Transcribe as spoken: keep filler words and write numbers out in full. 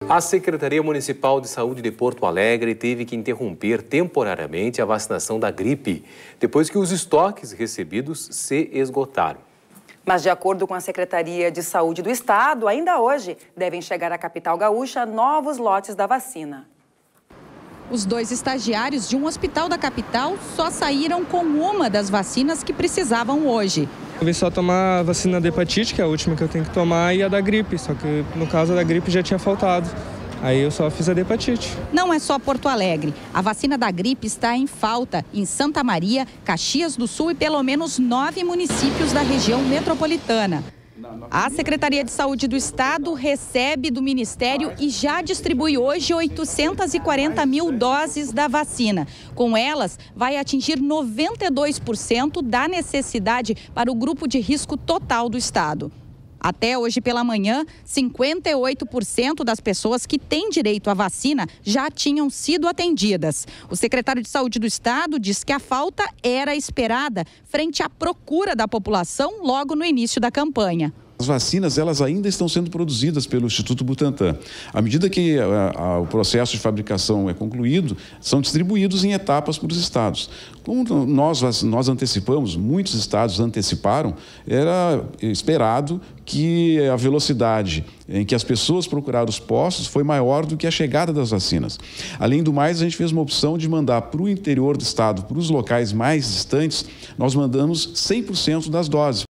A Secretaria Municipal de Saúde de Porto Alegre teve que interromper temporariamente a vacinação da gripe, depois que os estoques recebidos se esgotaram. Mas, de acordo com a Secretaria de Saúde do Estado, ainda hoje devem chegar à capital gaúcha novos lotes da vacina. Os dois estagiários de um hospital da capital só saíram com uma das vacinas que precisavam hoje. Eu vim só tomar a vacina da hepatite, que é a última que eu tenho que tomar, e a da gripe, só que no caso da gripe já tinha faltado. Aí eu só fiz a da hepatite. Não é só Porto Alegre. A vacina da gripe está em falta em Santa Maria, Caxias do Sul e pelo menos nove municípios da região metropolitana. A Secretaria de Saúde do Estado recebe do Ministério e já distribui hoje oitocentas e quarenta mil doses da vacina. Com elas, vai atingir noventa e dois por cento da necessidade para o grupo de risco total do Estado. Até hoje pela manhã, cinquenta e oito por cento das pessoas que têm direito à vacina já tinham sido atendidas. O secretário de Saúde do Estado diz que a falta era esperada frente à procura da população logo no início da campanha. As vacinas, elas ainda estão sendo produzidas pelo Instituto Butantan. À medida que a, a, o processo de fabricação é concluído, são distribuídos em etapas para os estados. Como nós, nós antecipamos, muitos estados anteciparam, era esperado que a velocidade em que as pessoas procuraram os postos foi maior do que a chegada das vacinas. Além do mais, a gente fez uma opção de mandar para o interior do estado, para os locais mais distantes, nós mandamos cem por cento das doses.